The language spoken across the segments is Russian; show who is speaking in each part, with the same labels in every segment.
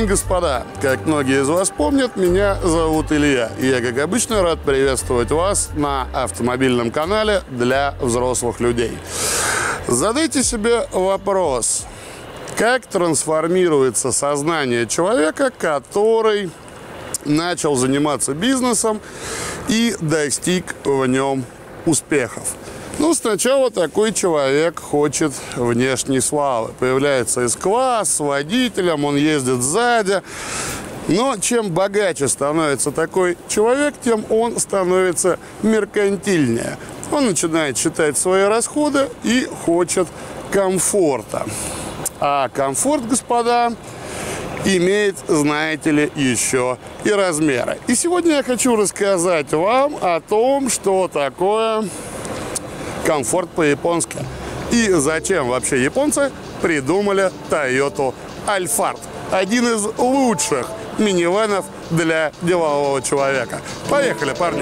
Speaker 1: день, господа! Как многие из вас помнят, меня зовут Илья. И я, как обычно, рад приветствовать вас на автомобильном канале для взрослых людей. Задайте себе вопрос, как трансформируется сознание человека, который начал заниматься бизнесом и достиг в нем успехов. Ну, сначала такой человек хочет внешней славы. Появляется С-класс с водителем, он ездит сзади. Но чем богаче становится такой человек, тем он становится меркантильнее. Он начинает считать свои расходы и хочет комфорта. А комфорт, господа, имеет, знаете ли, еще и размеры. И сегодня я хочу рассказать вам о том, что такое комфорт по-японски. И зачем вообще японцы придумали Toyota Alphard. Один из лучших минивэнов для делового человека. Поехали, парни!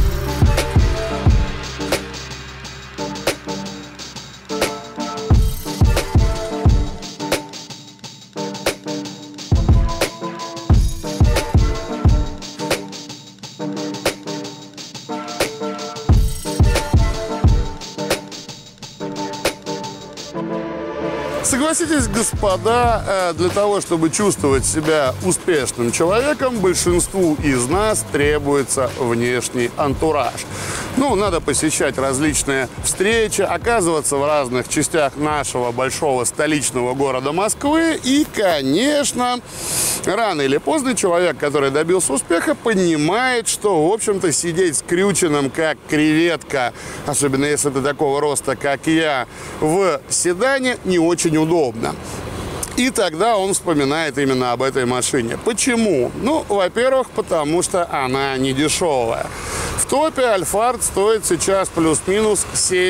Speaker 1: Согласитесь, господа, для того, чтобы чувствовать себя успешным человеком, большинству из нас требуется внешний антураж. Ну, надо посещать различные встречи, оказываться в разных частях нашего большого столичного города Москвы. И, конечно, рано или поздно человек, который добился успеха, понимает, что, в общем-то, сидеть скрюченным, как креветка, особенно если ты такого роста, как я, в седане, не очень удобно. И тогда он вспоминает именно об этой машине. Почему? Ну, во-первых, потому что она не дешевая. В топе Alphard стоит сейчас плюс-минус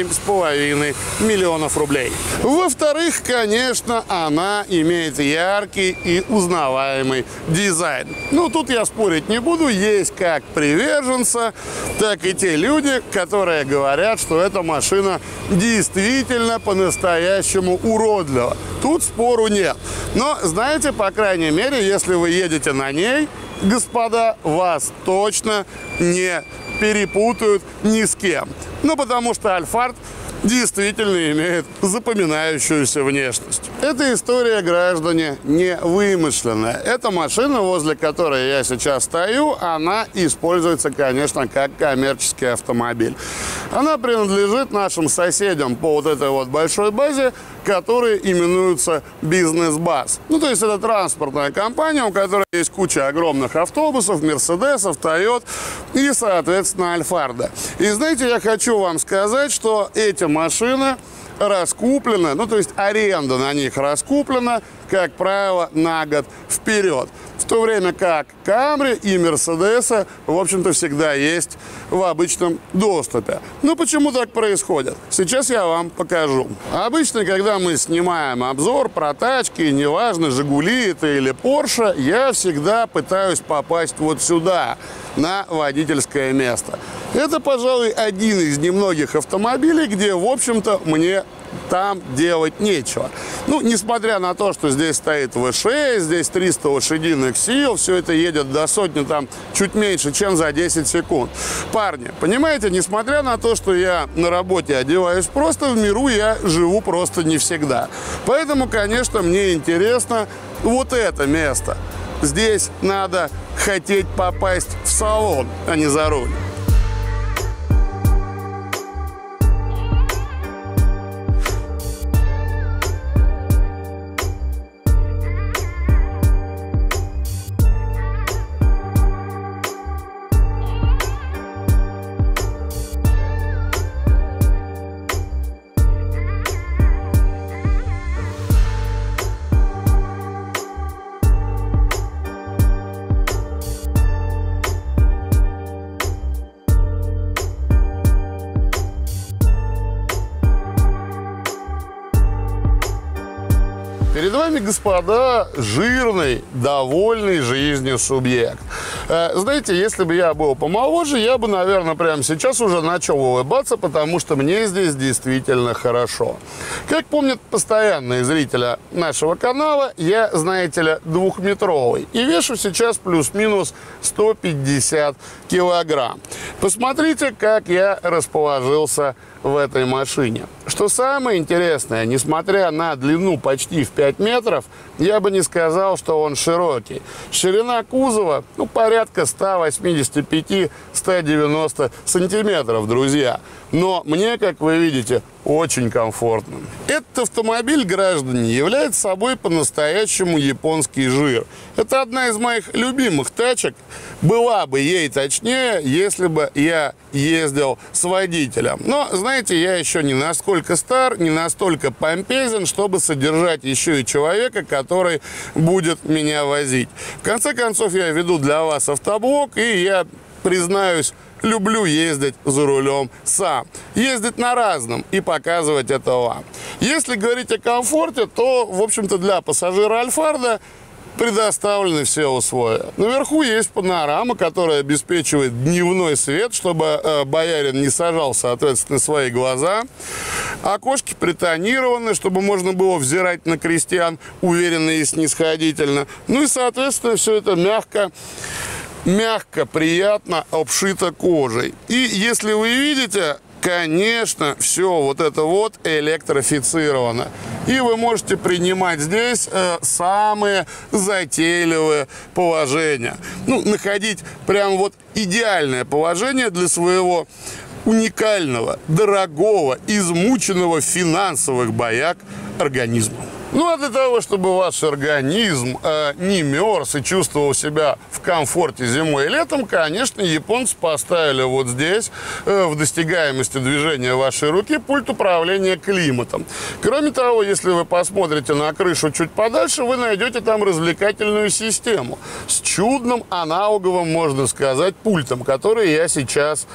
Speaker 1: 7,5 миллионов рублей. Во-вторых, конечно, она имеет яркий и узнаваемый дизайн. Ну, тут я спорить не буду. Есть как приверженцы, так и те люди, которые говорят, что эта машина действительно по-настоящему уродлива. Тут спору нет. Но, знаете, по крайней мере, если вы едете на ней, господа, вас точно не перепутают ни с кем. Ну, потому что Alphard действительно имеет запоминающуюся внешность. Эта история, граждане, не вымышленная. Эта машина, возле которой я сейчас стою, она используется, конечно, как коммерческий автомобиль. Она принадлежит нашим соседям по вот этой вот большой базе, которые именуются бизнес-бас. Ну, то есть это транспортная компания, у которой есть куча огромных автобусов, Мерседесов, Тойот и, соответственно, Альфарда. И, знаете, я хочу вам сказать, что эти машины раскуплены, ну, то есть аренда на них раскуплена, как правило, на год вперед. В то время как Камри и Мерседесы, в общем-то, всегда есть в обычном доступе. Ну, почему так происходит? Сейчас я вам покажу. Обычно, когда мы снимаем обзор про тачки, неважно, Жигули это или Порше, я всегда пытаюсь попасть вот сюда, на водительское место. Это, пожалуй, один из немногих автомобилей, где, в общем-то, мне там делать нечего. Ну, несмотря на то, что здесь стоит V6, здесь 300 лошадиных сил, все это едет до сотни, там, чуть меньше, чем за 10 секунд. Парни, понимаете, несмотря на то, что я на работе одеваюсь просто, в миру я живу просто не всегда. Поэтому, конечно, мне интересно вот это место. Здесь надо хотеть попасть в салон, а не за руль. Перед вами, господа, жирный, довольный жизнью субъект. Знаете, если бы я был помоложе, я бы, наверное, прямо сейчас уже начал улыбаться, потому что мне здесь действительно хорошо. Как помнят постоянные зрители нашего канала, я, знаете ли, двухметровый. И вешу сейчас плюс-минус 150 килограмм. Посмотрите, как я расположился в этой машине. Что самое интересное, несмотря на длину почти в 5 метров, я бы не сказал, что он широкий. Ширина кузова, порядка 185-190 сантиметров, друзья. Но мне, как вы видите, очень комфортно. Этот автомобиль, граждане, является собой по-настоящему японский жир. Это одна из моих любимых тачек. Была бы ей точнее, если бы я ездил с водителем. Но, знаете, я еще не настолько стар, не настолько помпезен, чтобы содержать еще и человека, который будет меня возить. В конце концов, я веду для вас автоблог, и я, признаюсь, люблю ездить за рулем сам. Ездить на разном и показывать это вам. Если говорить о комфорте, то, в общем-то, для пассажира Альфарда предоставлены все условия. Наверху есть панорама, которая обеспечивает дневной свет, чтобы боярин не сажал, соответственно, свои глаза. Окошки притонированы, чтобы можно было взирать на крестьян уверенно и снисходительно. Ну и, соответственно, все это мягко, приятно обшито кожей. И если вы видите, конечно, все вот это вот электрифицировано. И вы можете принимать здесь самые затейливые положения. Находить прям вот идеальное положение для своего уникального, дорогого, измученного в финансовых боях организма. А для того, чтобы ваш организм не мерз и чувствовал себя в комфорте зимой и летом, конечно, японцы поставили вот здесь, в достигаемости движения вашей руки, пульт управления климатом. Кроме того, если вы посмотрите на крышу чуть подальше, вы найдете там развлекательную систему с чудным аналоговым, можно сказать, пультом, который я сейчас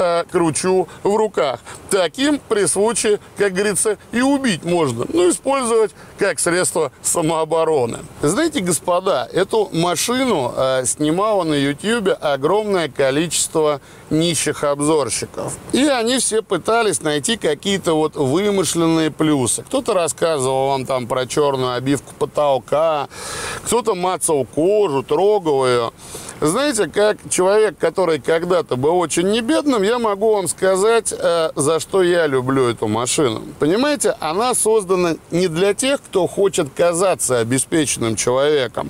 Speaker 1: кручу в руках. Таким при случае, как говорится, и убить можно, использовать как средство самообороны. Знаете, господа, эту машину снимало на YouTube огромное количество нищих обзорщиков. И они все пытались найти какие-то вот вымышленные плюсы. Кто-то рассказывал вам там про черную обивку потолка, кто-то мацал кожу, трогал ее. Знаете, как человек, который когда-то был очень небедным, я могу вам сказать, за что я люблю эту машину. Понимаете, она создана не для тех, кто хочет казаться обеспеченным человеком.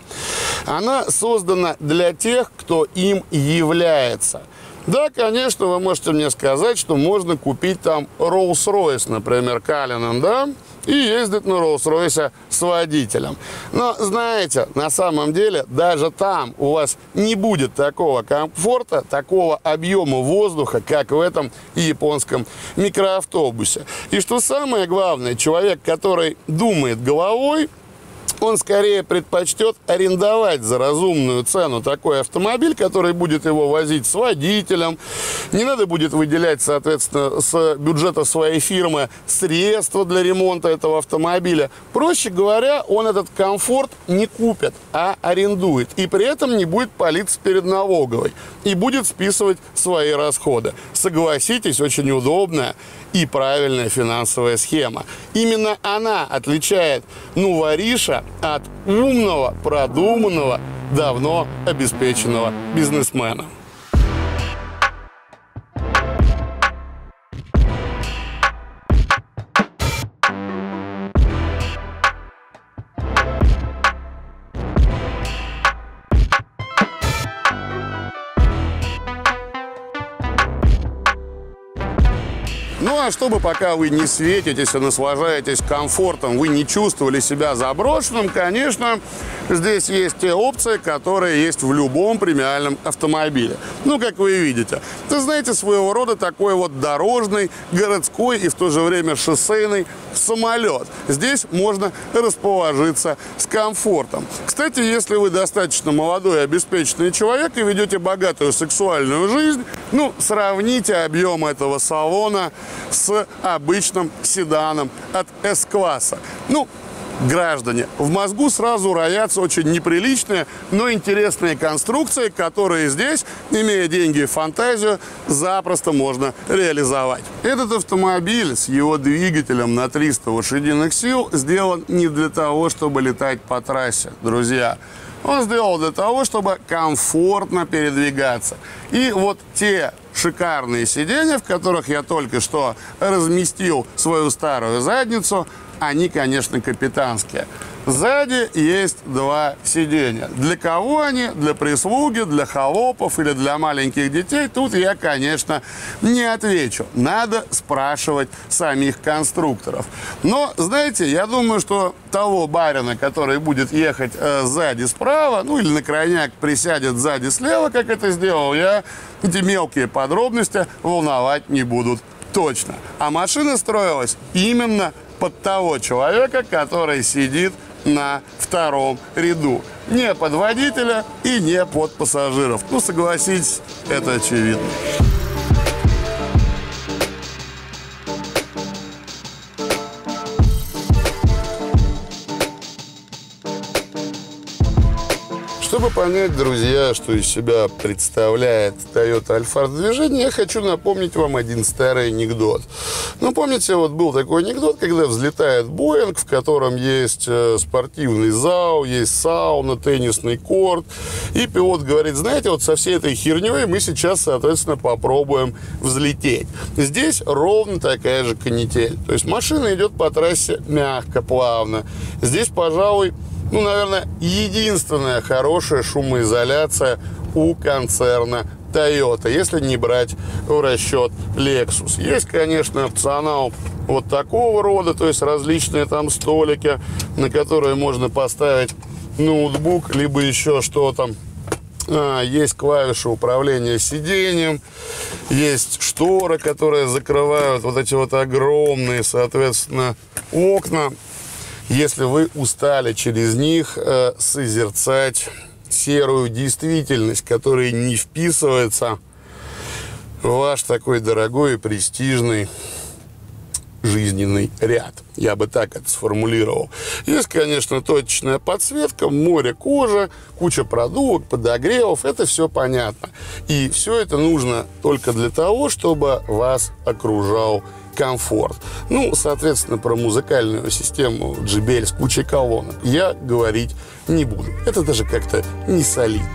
Speaker 1: Она создана для тех, кто им является. Да, конечно, вы можете мне сказать, что можно купить там Rolls-Royce, например, Cullinan, да, и ездить на Rolls-Royce с водителем. Но, знаете, на самом деле, даже там у вас не будет такого комфорта, такого объема воздуха, как в этом японском микроавтобусе. И что самое главное, человек, который думает головой, он скорее предпочтет арендовать за разумную цену такой автомобиль, который будет его возить с водителем. Не надо будет выделять, соответственно, с бюджета своей фирмы средства для ремонта этого автомобиля. Проще говоря, он этот комфорт не купит, а арендует. И при этом не будет палиться перед налоговой. И будет списывать свои расходы. Согласитесь, очень удобная и правильная финансовая схема. Именно она отличает новориша от умного, продуманного, давно обеспеченного бизнесмена. А чтобы пока вы не светитесь и наслаждаетесь комфортом, вы не чувствовали себя заброшенным, конечно, здесь есть те опции, которые есть в любом премиальном автомобиле. Как вы видите. Это, знаете, своего рода такой вот дорожный, городской и в то же время шоссейный самолет. Здесь можно расположиться с комфортом. Кстати, если вы достаточно молодой и обеспеченный человек и ведете богатую сексуальную жизнь, сравните объем этого салона с обычным седаном от S-класса. Граждане, в мозгу сразу роятся очень неприличные, но интересные конструкции, которые здесь, имея деньги и фантазию, запросто можно реализовать. Этот автомобиль с его двигателем на 300 лошадиных сил сделан не для того, чтобы летать по трассе, друзья. Он сделан для того, чтобы комфортно передвигаться. И вот те шикарные сиденья, в которых я только что разместил свою старую задницу, они, конечно, капитанские. Сзади есть два сиденья. Для кого они? Для прислуги, для холопов или для маленьких детей? Тут я, конечно, не отвечу. Надо спрашивать самих конструкторов. Но, знаете, я думаю, что того барина, который будет ехать сзади справа, ну или на крайняк присядет сзади слева, как это сделал я, эти мелкие подробности волновать не будут точно. А машина строилась именно под того человека, который сидит на втором ряду. Не под водителя и не под пассажиров. Ну, согласитесь, это очевидно. Чтобы понять, друзья, что из себя представляет Toyota Alphard движение, я хочу напомнить вам один старый анекдот. Ну, помните, вот был такой анекдот, когда взлетает Боинг, в котором есть спортивный зал, есть сауна, теннисный корт, и пилот говорит: знаете, вот со всей этой херней мы сейчас, соответственно, попробуем взлететь. Здесь ровно такая же канитель. То есть машина идет по трассе мягко, плавно. Здесь, пожалуй, ну, наверное, единственная хорошая шумоизоляция у концерна Toyota, если не брать в расчет Lexus. Есть, конечно, опционал вот такого рода, то есть различные там столики, на которые можно поставить ноутбук, либо еще что-то. Есть клавиши управления сиденьем, есть шторы, которые закрывают вот эти вот огромные, соответственно, окна. Если вы устали через них созерцать серую действительность, которая не вписывается в ваш такой дорогой и престижный жизненный ряд. Я бы так это сформулировал. Есть, конечно, точечная подсветка, море кожи, куча продувок, подогревов. Это все понятно. И все это нужно только для того, чтобы вас окружал комфорт. Ну, соответственно, про музыкальную систему JBL с кучей колонок я говорить не буду. Это даже как-то не солидно.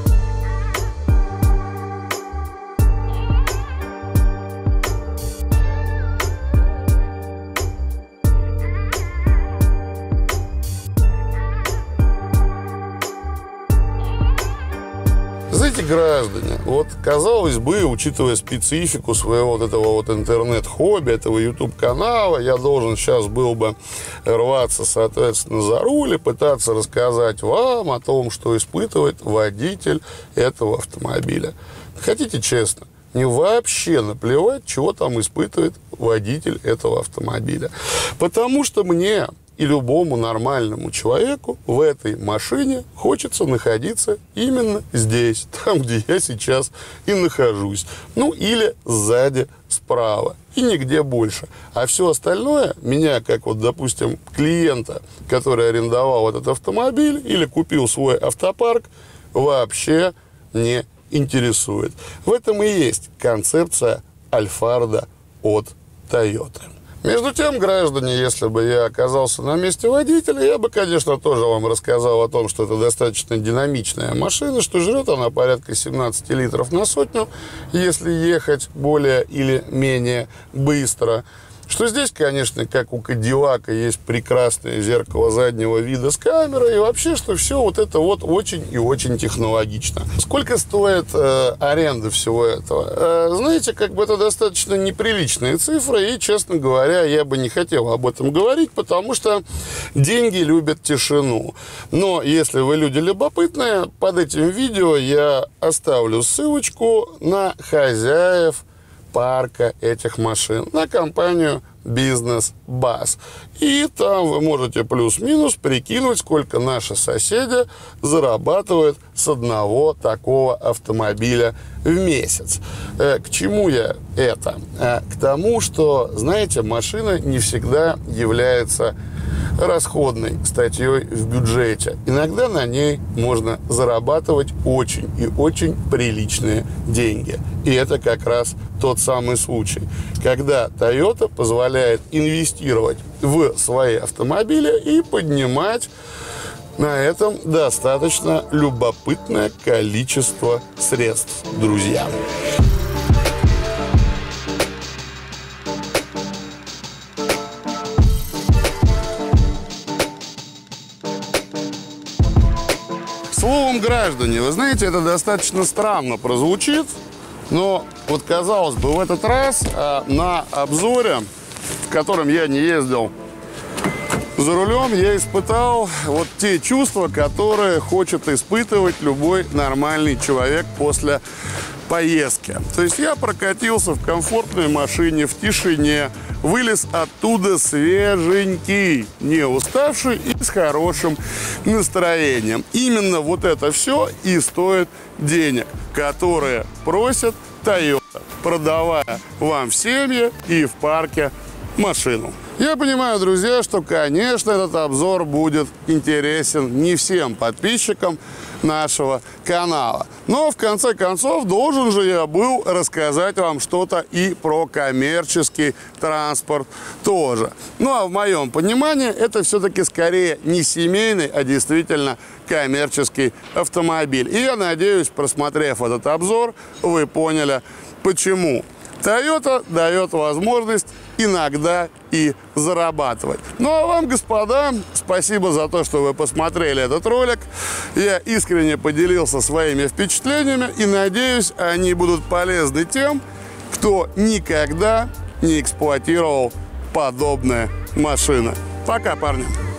Speaker 1: Знаете, граждане, вот, казалось бы, учитывая специфику своего вот этого вот интернет-хобби, этого YouTube-канала, я должен сейчас был бы рваться, соответственно, за руль и пытаться рассказать вам о том, что испытывает водитель этого автомобиля. Хотите честно? Мне вообще наплевать, чего там испытывает водитель этого автомобиля. Потому что мне и любому нормальному человеку в этой машине хочется находиться именно здесь, там, где я сейчас и нахожусь. Ну, или сзади, справа. И нигде больше. А все остальное меня, как вот, допустим, клиента, который арендовал этот автомобиль или купил свой автопарк, вообще не интересует. В этом и есть концепция Альфарда от Toyota. Между тем, граждане, если бы я оказался на месте водителя, я бы, конечно, тоже вам рассказал о том, что это достаточно динамичная машина, что жрет она порядка 17 литров на сотню, если ехать более или менее быстро. Что здесь, конечно, как у Кадиллака, есть прекрасное зеркало заднего вида с камерой, и вообще, что все вот это вот очень и очень технологично. Сколько стоит аренда всего этого? Знаете, как бы это достаточно неприличные цифры, и, честно говоря, я бы не хотел об этом говорить, потому что деньги любят тишину. Но если вы люди любопытные, под этим видео я оставлю ссылочку на хозяев парка этих машин, на компанию Business Bus. И там вы можете плюс-минус прикинуть, сколько наши соседи зарабатывают с одного такого автомобиля в месяц. К чему я это? К тому, что, знаете, машина не всегда является расходной статьей в бюджете. Иногда на ней можно зарабатывать очень и очень приличные деньги. И это как раз тот самый случай, когда Toyota позволяет инвестировать в свои автомобили и поднимать на этом достаточно любопытное количество средств, друзья. Словом, граждане, вы знаете, это достаточно странно прозвучит, но вот, казалось бы, в этот раз на обзоре, в котором я не ездил за рулем, я испытал вот те чувства, которые хочет испытывать любой нормальный человек после поездки. То есть я прокатился в комфортной машине, в тишине, вылез оттуда свеженький, не уставший и с хорошим настроением. Именно вот это все и стоит денег, которые просят Toyota, продавая вам в семье и в парке машину. Я понимаю, друзья, что, конечно, этот обзор будет интересен не всем подписчикам нашего канала. Но, в конце концов, должен же я был рассказать вам что-то и про коммерческий транспорт тоже. Ну, а в моем понимании, это все-таки скорее не семейный, а действительно коммерческий автомобиль. И я надеюсь, просмотрев этот обзор, вы поняли, почему. Toyota дает возможность иногда и зарабатывать. Ну а вам, господа, спасибо за то, что вы посмотрели этот ролик. Я искренне поделился своими впечатлениями и надеюсь, они будут полезны тем, кто никогда не эксплуатировал подобные машины. Пока, парни!